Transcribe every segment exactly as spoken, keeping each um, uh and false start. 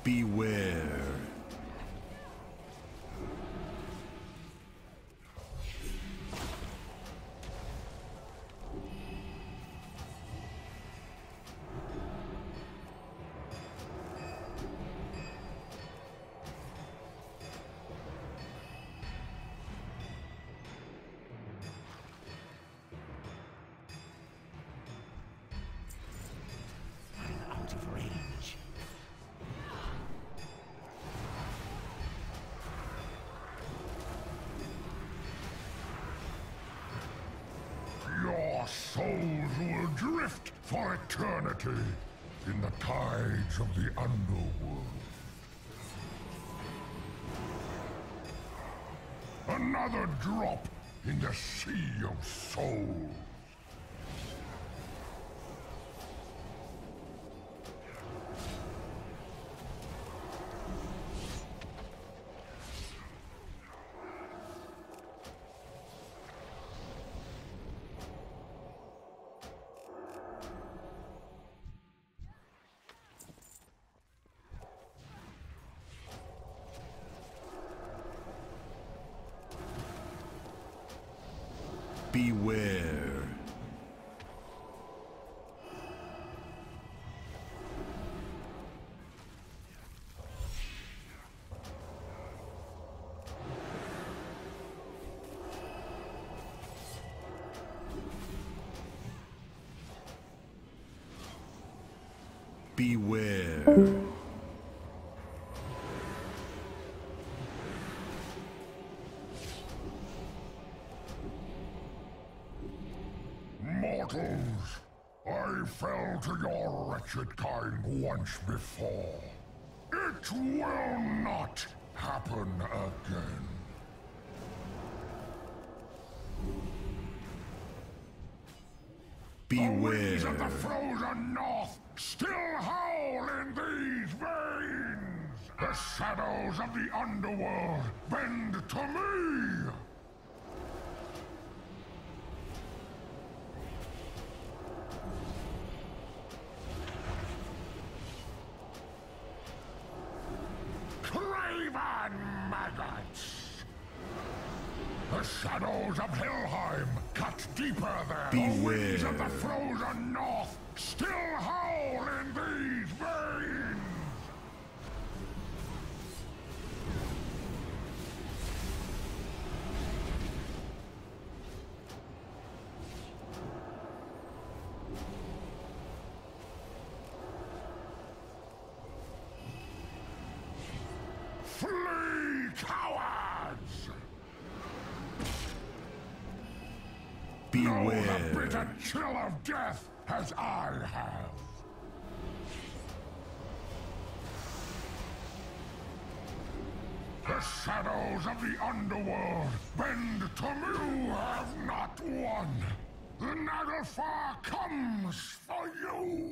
Beware. Out of range. Your souls will drift for eternity in the tides of the underworld. Another drop in the sea of souls. Beware. Beware. Mortals, I fell to your wretched kind once before. It will not happen again. The winds of the Beware. frozen north still howl in these veins. The shadows of the underworld bend to me. Craven maggots! The shadows of Helheim cut deeper there. The winds of the Beware. frozen north still howl in these veins. Flee, cowards! Know the bitter Beware. chill of death as I have. The shadows of the underworld bend to me who have not won. The Naglfar comes for you!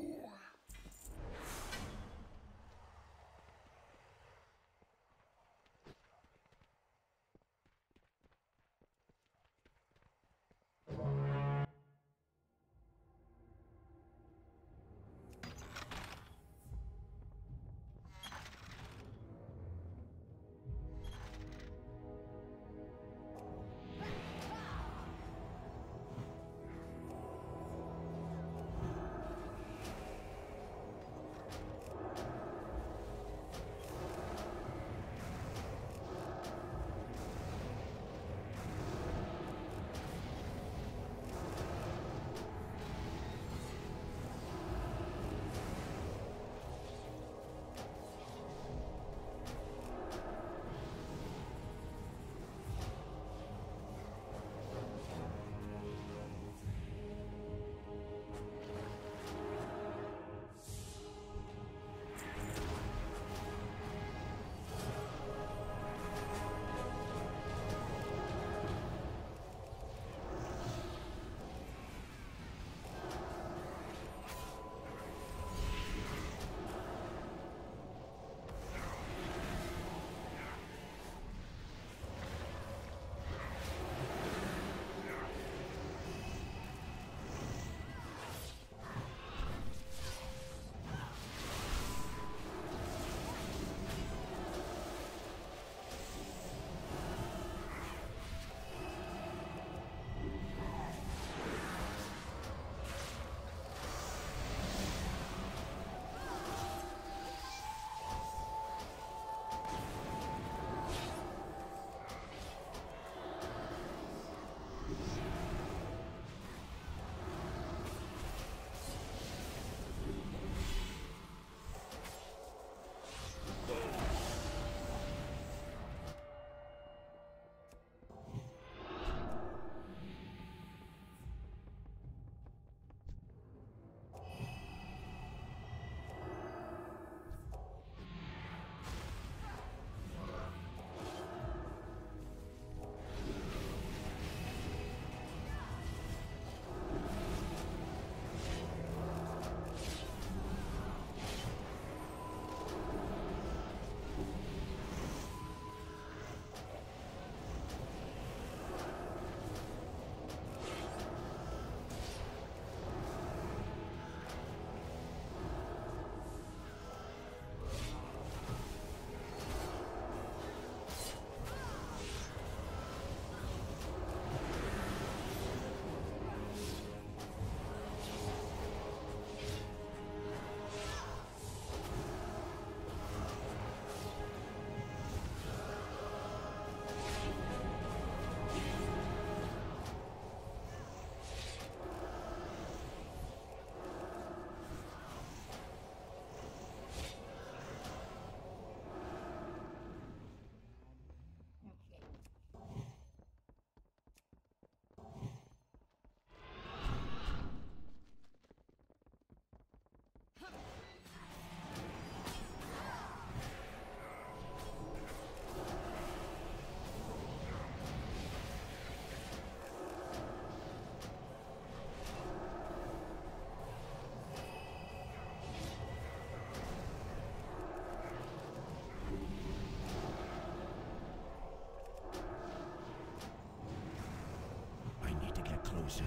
closer.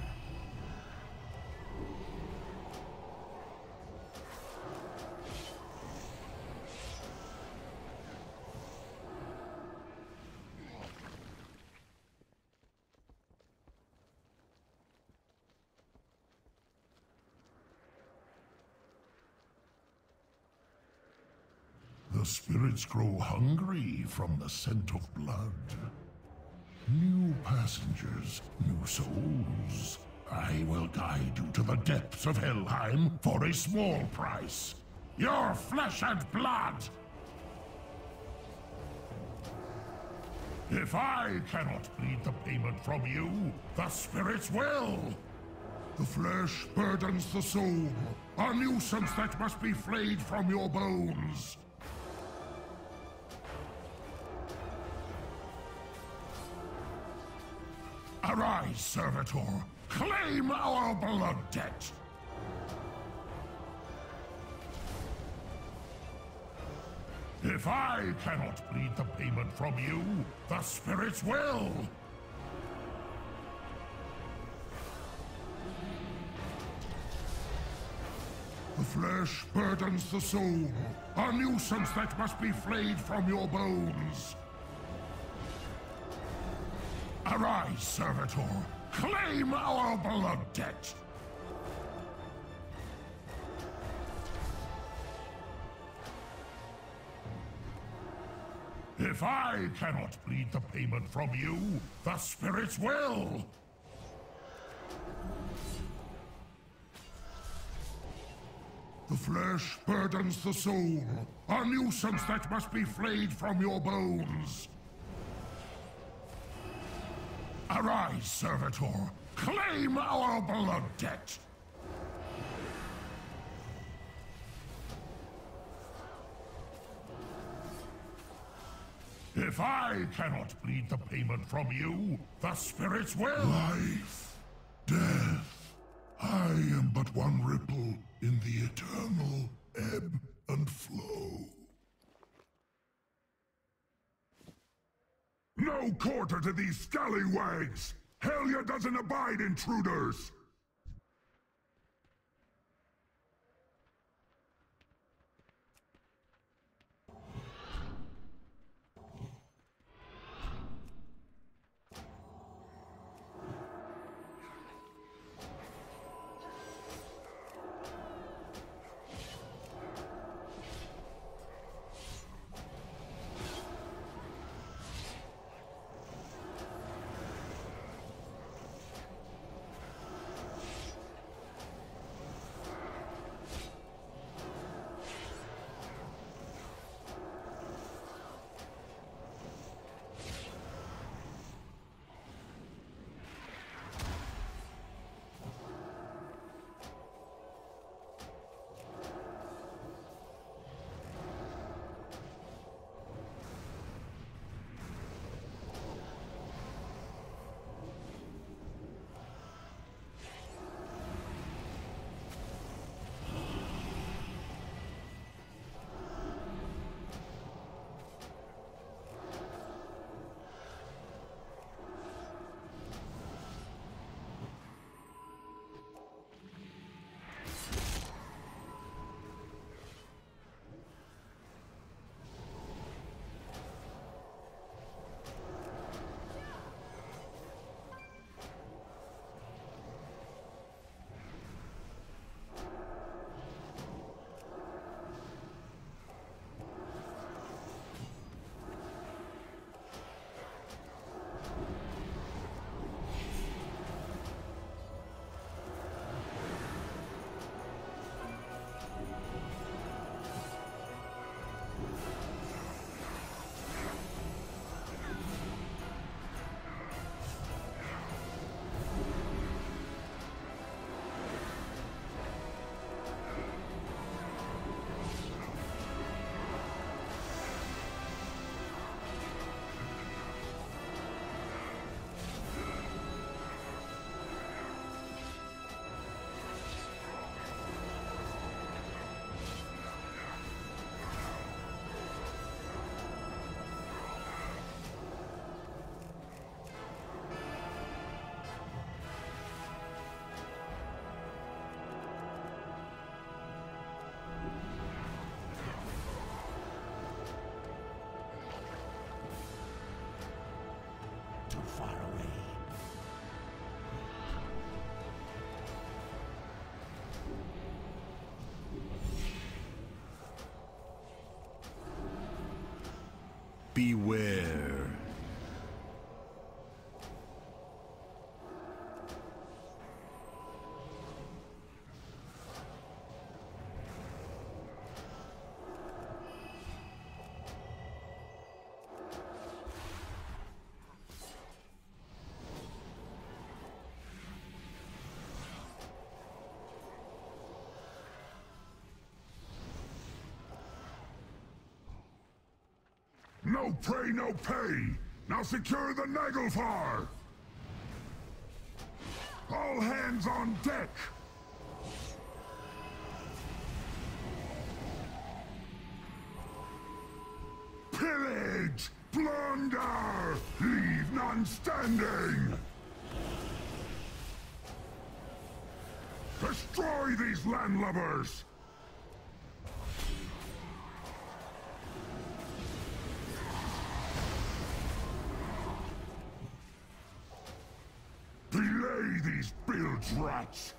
The spirits grow hungry from the scent of blood. New passengers, new souls. I will guide you to the depths of Helheim for a small price. Your flesh and blood! If I cannot bleed the payment from you, the spirits will! The flesh burdens the soul, a nuisance that must be flayed from your bones. Arise, Servitor! Claim our blood debt! If I cannot bleed the payment from you, the spirits will! The flesh burdens the soul, a nuisance that must be flayed from your bones. Arise, Servitor! Claim our blood debt! If I cannot bleed the payment from you, the spirits will! The flesh burdens the soul, a nuisance that must be flayed from your bones. Arise, Servitor! Claim our blood debt! If I cannot bleed the payment from you, the spirits will! Life, death, I am but one ripple in the eternal ebb and flow. No quarter to these scallywags! Helya doesn't abide intruders! Beware. No prey, no pay! Now secure the Naglfar! All hands on deck! Pillage! Plunder! Leave none standing! Destroy these landlubbers! Delay these bilge rats!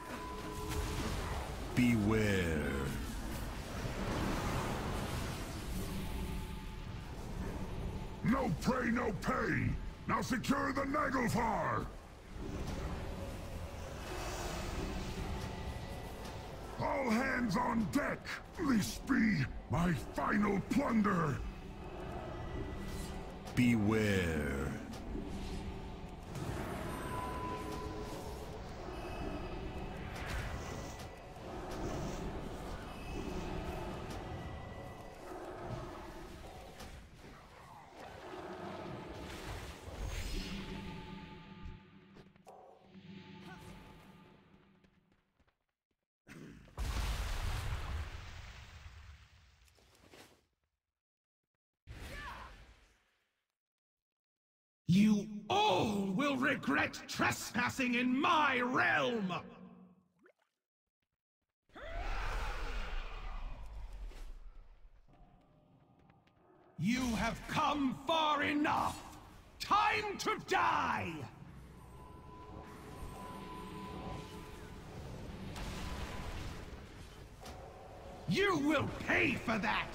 Beware. No prey, no pay! Now secure the Naglfar! All hands on deck! This be my final plunder! Beware. You all will regret trespassing in my realm! You have come far enough! Time to die! You will pay for that!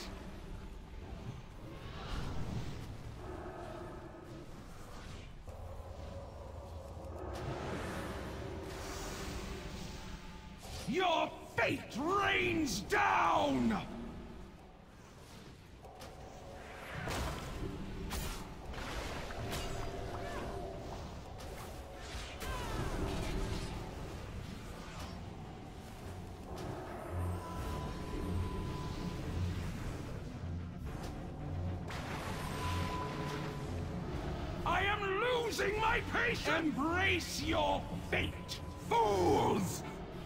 Your fate rains down! I am losing my patience! Embrace your fate, fools!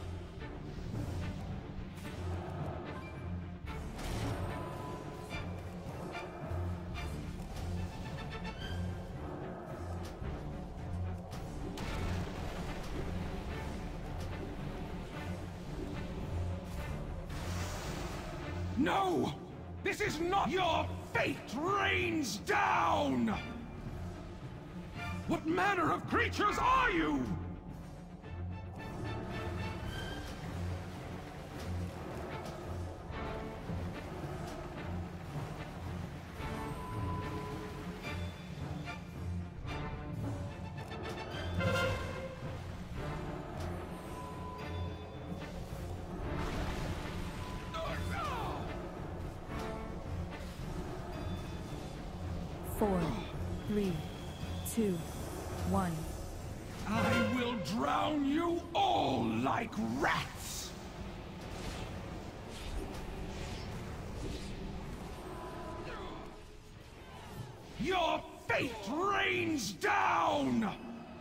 No! This is not— Your fate rains down! What manner of creatures are you? Four, three, two, one. I will drown you all like rats! Your fate rains down!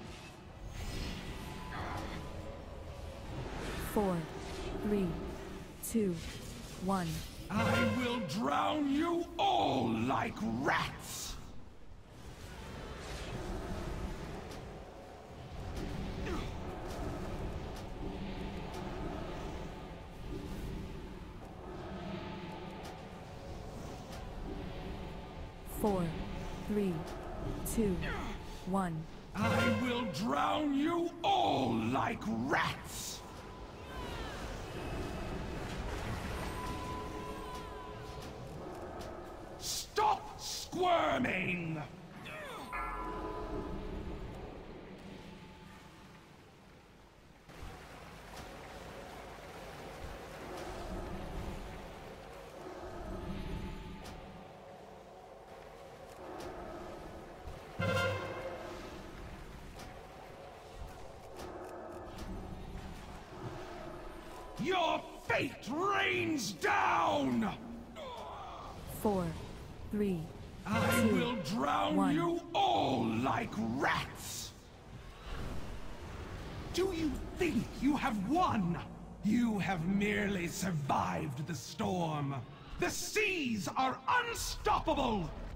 Four, three, two, one. I will drown you all like rats! Four, three, two, one. I will drown you all like rats! Stop squirming! remain. Your fate rains down! Four, three, I two, will drown one. you all like rats! Do you think you have won? You have merely survived the storm. The seas are unstoppable!